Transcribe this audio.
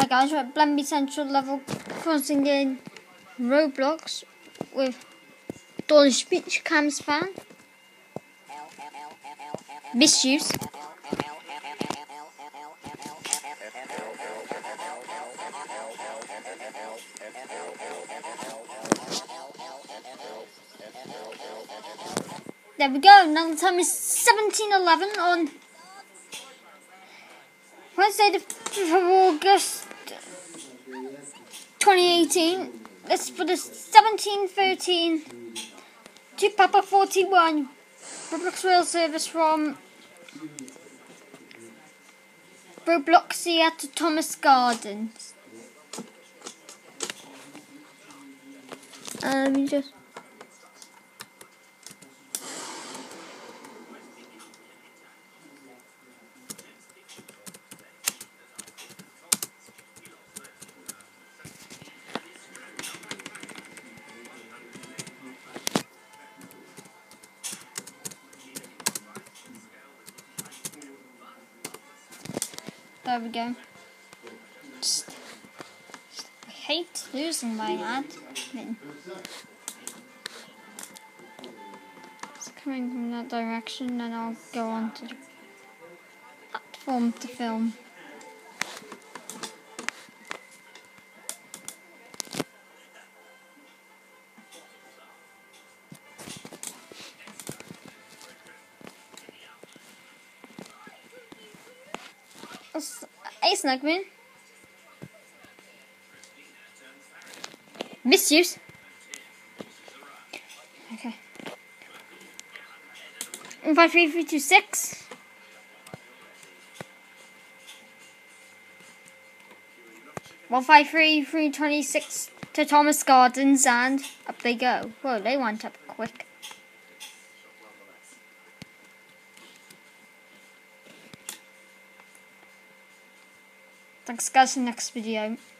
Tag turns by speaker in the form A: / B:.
A: Hi guys, we're at Blemby Central level crossing in Roblox with Dolly Speech Cam Span. Misuse. There we go, now the time is 17:11 on Wednesday the 5th of August 2018. This is for the 1713 to Papa 41 Roblox rail service from Roblox here to Thomas Gardens. Let me just... There we go. I hate losing my admin. It's coming from that direction, and I'll go on to the platform to film. Hey, Snugman. Misuse. Okay. 153326. Well, 53326 to Thomas Gardens, and up they go. Whoa, they went up quick. Thanks guys, in the next video.